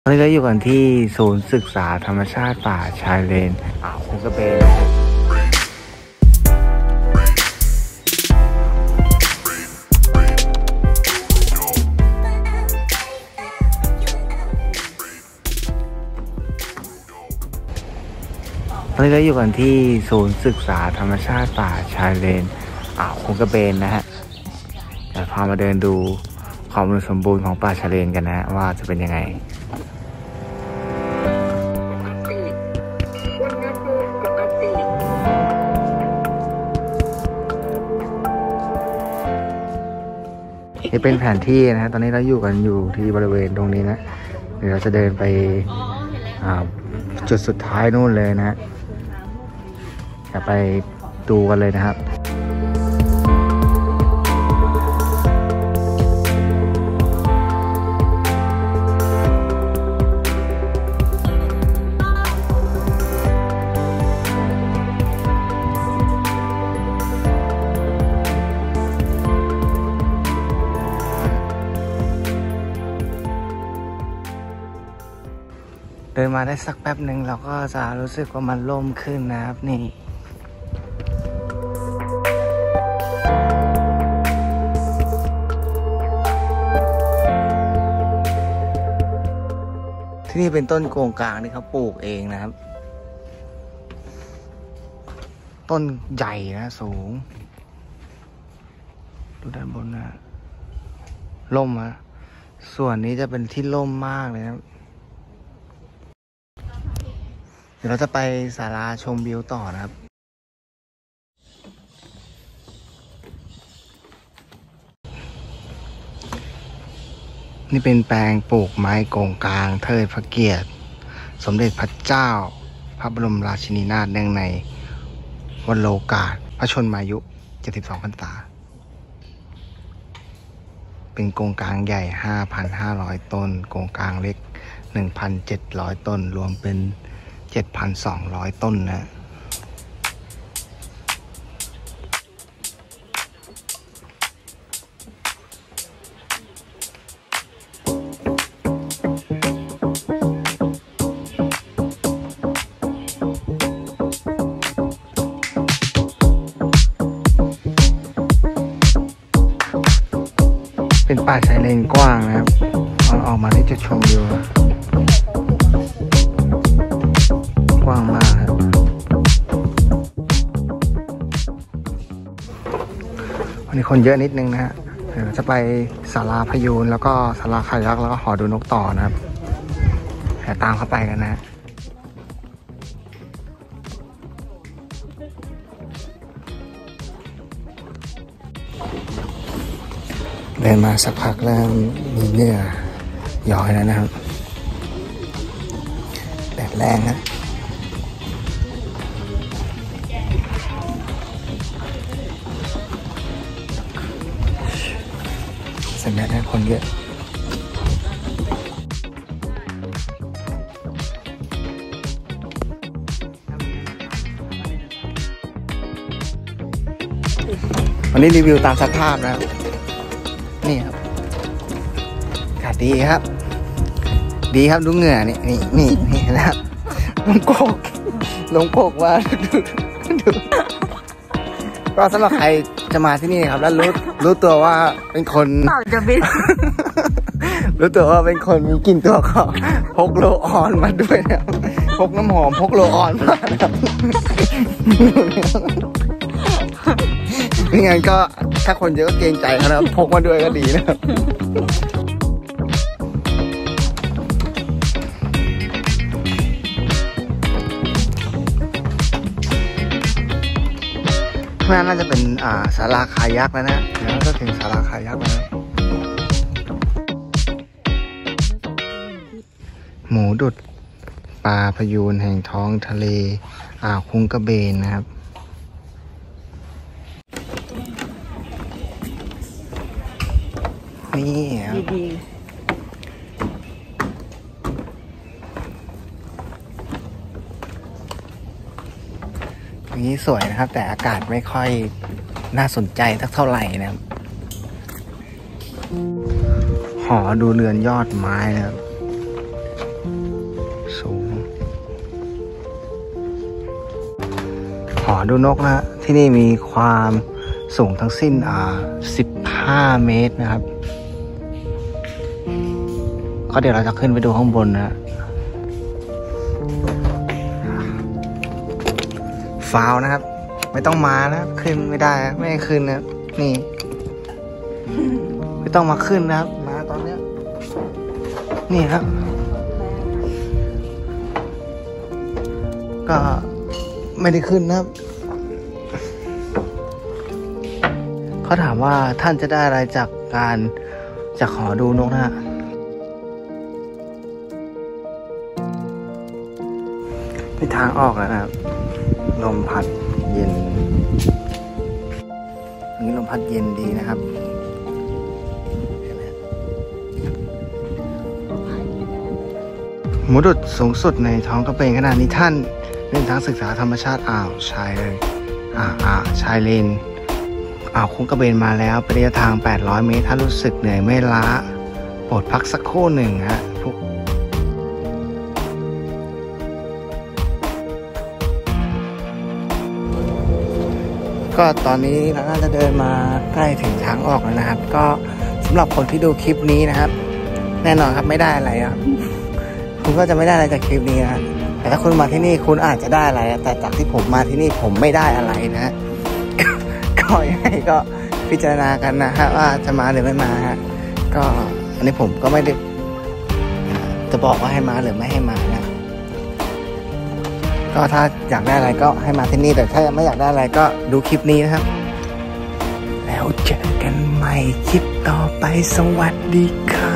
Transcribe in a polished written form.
ตอนนี้เราอยู่กันที่ศูนย์ศึกษาธรรมชาติป่าชายเลนอ่าวคุ้งกระเบนนะครับตอนนี้เราอยู่กันที่ศูนย์ศึกษาธรรมชาติป่าชายเลนอ่าวคุ้งกระเบนนะฮะเดี๋ยวพามาเดินดูความอุดมสมบูรณ์ของป่าชายเลนกันนะฮะว่าจะเป็นยังไงนี่เป็นแผนที่นะฮะตอนนี้เราอยู่กันอยู่ที่บริเวณตรงนี้นะเดี๋ยวเราจะเดินไปจุดสุดท้ายนู่นเลยนะฮะจะไปดูกันเลยนะครับเดินมาได้สักแป๊บหนึ่งเราก็จะรู้สึกว่ามันร่มขึ้นนะครับนี่ที่นี่เป็นต้นโกงกลางที่เขาปลูกเองนะครับต้นใหญ่นะสูงดูด้านบนนะร่มนะส่วนนี้จะเป็นที่ร่มมากเลยนะเดี๋ยวเราจะไปศาลาชมวิวต่อนะครับนี่เป็นแปลงปลูกไม้โกงกลางเทิดพระเกียรติสมเด็จพระเจ้าพระบรมราชินีนาถเนื่องในวันโลกาสพระชนมายุ72 พรรษาเป็นโกงกลางใหญ่ 5,500 ต้นโกงกลางเล็ก 1,700 ต้นรวมเป็น7,200 ต้นนะเป็นป่าชายเลนกว้างนะครับออกมาที่จุดชมวิวกว้างมากครับวันนี้คนเยอะนิดนึงนะฮะเดี๋ยวจะไปศาลาพยูนแล้วก็ศาลาคายักแล้วก็หอดูนกต่อนะครับเดี๋ยวตามเข้าไปกันนะเดินมาสักพักแล้วมีเหงื่อย้อยแล้วนะครับแดดแรงนะสัญญาณคนเยอะวันนี้รีวิวตามสภาพนะครับนี่ครับอากาศดีครับดีครับดูเหงื่อนี่นะครับลงโกกว่าดูก็สำหรับใครจะมาที่นี่ครับแล้วรู้ตัวว่าเป็นคนจะบิน รู้ตัวว่าเป็นคนมีกลิ่นตัวก็พกโลออนมาด้วยนะพกน้ำหอมพกโลออนมาครับไม่งั้นก็ถ้าคนเยอะก็เกรงใจเขานะพกมาด้วยก็ดีนะครับข้างหน้าน่าจะเป็นศาลาคายักแล้วนะเดี๋ยวก็ถึงศาลาคายักแล้วหมูดุดปลาพยูนแห่งท้องทะเลอ่าวคุ้งกระเบนนะครับนี่ดีนี้สวยนะครับแต่อากาศไม่ค่อยน่าสนใจสักเท่าไหร่นะครับหอดูเรือนยอดไม้นะครับดูนกนะที่นี่มีความสูงทั้งสิ้น15 เมตรนะครับก็เดี๋ยวเราจะขึ้นไปดูข้างบนนะฟาวนะครับไม่ต้องมานะขึ้นไม่ได้ไม่ให้ขึ้นนะนี่ไม่ต้องมาขึ้นนะครับมาตอนนี้นี่ครับก็ไม่ได้ขึ้นนะครับเขาถามว่าท่านจะได้อะไรจากการจากหอดูนกนะฮะมีทางออกแล้วนะครับลมพัดเย็นอันนี้ลมพัดเย็นดีนะครับหมุดุดสูงสุดในท้องกระเบนขณะนี้ท่านเดินทางศึกษาธรรมชาติชายเลยชายเลนคุ้งกระเบนมาแล้วเป็นระยะทาง800 เมตรถ้ารู้สึกเหนื่อยไม่ล้าโปรดพักสักครู่หนึ่งฮะก็ตอนนี้เราน่าจะเดินมาใกล้ถึงทางออกแล้วนะครับก็สำหรับคนที่ดูคลิปนี้นะครับแน่นอนครับไม่ได้อะไรครับคุณก็จะไม่ได้อะไรจากคลิปนี้นะแต่ถ้าคุณมาที่นี่คุณอาจจะได้อะไรแต่จากที่ผมมาที่นี่ผมไม่ได้อะไรนะ ก็ยังไงก็พิจารณากันนะฮะว่าจะมาหรือไม่มาฮะก็อันนี้ผมก็ไม่ได้จะบอกว่าให้มาหรือไม่ให้มานะก็ถ้าอยากได้อะไรก็ให้มาที่นี่แต่ถ้าไม่อยากได้อะไรก็ดูคลิปนี้นะครับแล้วเจอกันใหม่คลิปต่อไปสวัสดีครับ